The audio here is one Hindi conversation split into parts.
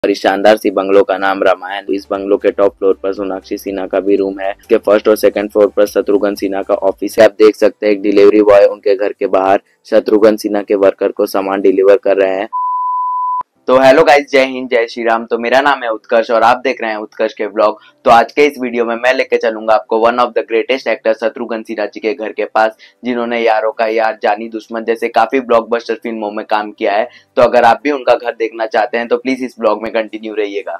और इस शानदार सी बंगलो का नाम रामायण। इस बंगलो के टॉप फ्लोर पर सोनाक्षी सिन्हा का भी रूम है। इसके फर्स्ट और सेकंड फ्लोर पर शत्रुघ्न सिन्हा का ऑफिस है। आप देख सकते हैं एक डिलीवरी बॉय उनके घर के बाहर शत्रुघ्न सिन्हा के वर्कर को सामान डिलीवर कर रहे हैं। तो हेलो गाइस, जय हिंद, जय श्री राम। तो मेरा नाम है उत्कर्ष और आप देख रहे हैं उत्कर्ष के ब्लॉग। तो आज के इस वीडियो में मैं लेके चलूंगा आपको one of the greatest actor Shatrughan Sinha ji के घर के पास, जिन्होंने यारों का यार, जानी दुश्मन जैसे काफी ब्लॉकबस्टर फिल्मों में काम किया है। तो अगर आप भी उनका घर देखना चाहते हैं तो प्लीज इस ब्लॉग में कंटिन्यू रहिएगा।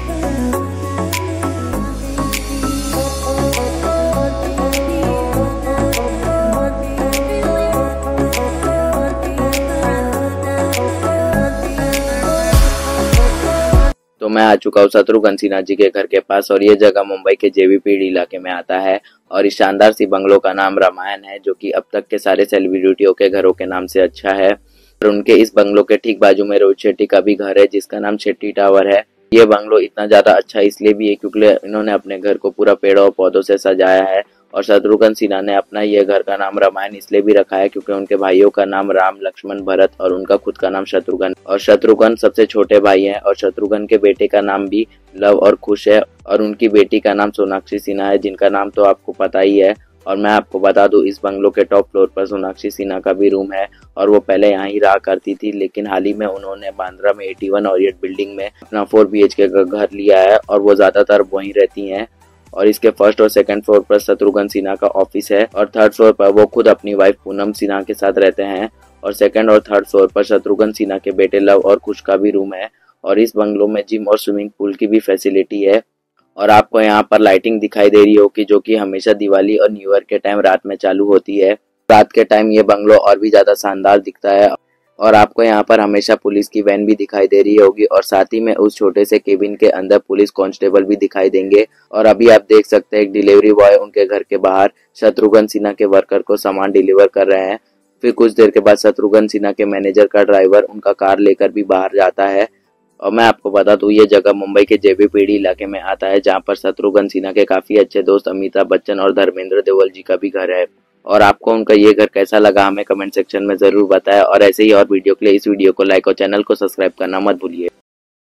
तो मैं आ चुका हूँ शत्रुघ्न सिन्हा जी के घर के पास और ये जगह मुंबई के जेबीपीडी इलाके में आता है। और इस शानदार सी बंगलो का नाम रामायण है, जो कि अब तक के सारे सेलिब्रिटियों के घरों के नाम से अच्छा है। और उनके इस बंगलो के ठीक बाजू में रोहित शेट्टी का भी घर है, जिसका नाम शेट्टी टावर है। ये बंगलो इतना ज्यादा अच्छा इसलिए भी है क्योंकि इन्होंने अपने घर को पूरा पेड़ों और पौधों से सजाया है। और शत्रुघ्न सिन्हा ने अपना ये घर का नाम रामायण इसलिए भी रखा है क्योंकि उनके भाइयों का नाम राम, लक्ष्मण, भरत और उनका खुद का नाम शत्रुघ्न। और शत्रुघ्न सबसे छोटे भाई हैं और शत्रुघ्न के बेटे का नाम भी लव और खुश है। और उनकी बेटी का नाम सोनाक्षी सिन्हा है, जिनका नाम तो आपको पता ही है। और मैं आपको बता दूं, इस बंगलो के टॉप फ्लोर पर सोनाक्षी सिन्हा का भी रूम है और वो पहले यहाँ ही रहा करती थी, लेकिन हाल ही में उन्होंने बांद्रा में 81 ऑरियट बिल्डिंग में अपना 4 BHK का घर लिया है और वो ज्यादातर वहीं रहती हैं। और इसके फर्स्ट और सेकंड फ्लोर पर शत्रुघ्न सिन्हा का ऑफिस है और थर्ड फ्लोर पर वो खुद अपनी वाइफ पूनम सिन्हा के साथ रहते हैं। और सेकंड और थर्ड फ्लोर पर शत्रुघ्न सिन्हा के बेटे लव और कुश का भी रूम है। और इस बंगलो में जिम और स्विमिंग पूल की भी फैसिलिटी है। और आपको यहाँ पर लाइटिंग दिखाई दे रही होगी, जो कि हमेशा दिवाली और न्यू ईयर के टाइम रात में चालू होती है। रात के टाइम ये बंगलो और भी ज्यादा शानदार दिखता है। और आपको यहाँ पर हमेशा पुलिस की वैन भी दिखाई दे रही होगी और साथ ही में उस छोटे से केबिन के अंदर पुलिस कांस्टेबल भी दिखाई देंगे। और अभी आप देख सकते हैं एक डिलीवरी बॉय उनके घर के बाहर शत्रुघ्न सिन्हा के वर्कर को सामान डिलीवर कर रहे हैं। फिर कुछ देर के बाद शत्रुघ्न सिन्हा के मैनेजर का ड्राइवर उनका कार लेकर भी बाहर जाता है। और मैं आपको बता दूं, ये जगह मुंबई के जेबीपीडी इलाके में आता है, जहां पर शत्रुघ्न सिन्हा के काफी अच्छे दोस्त अमिताभ बच्चन और धर्मेंद्र देओल जी का भी घर है। और आपको उनका ये घर कैसा लगा हमें कमेंट सेक्शन में जरूर बताएं। और ऐसे ही और वीडियो के लिए इस वीडियो को लाइक और चैनल को सब्सक्राइब करना मत भूलिए।